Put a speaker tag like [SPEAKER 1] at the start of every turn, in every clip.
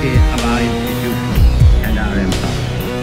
[SPEAKER 1] integrity of our institutions and our empire.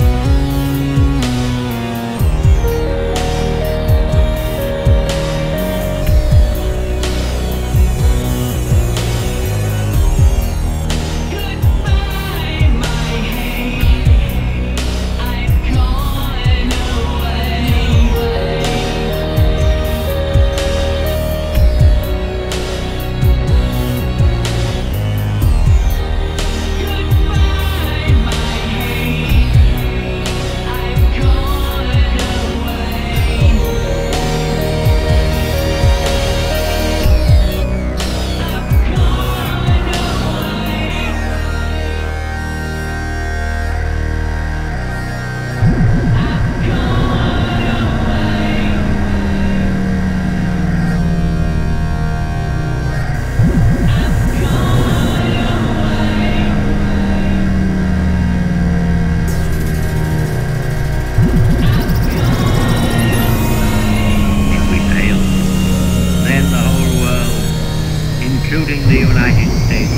[SPEAKER 1] Including the United States,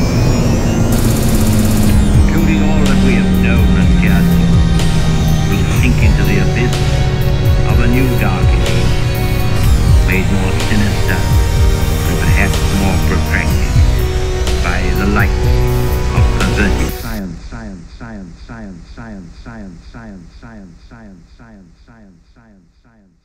[SPEAKER 1] including all that we have known and cared for, will sink into the abyss of a new dark age, made more sinister and perhaps more protracted by the light of perverted science, science, science, science, science, science, science, science, science, science, science, science, science, science.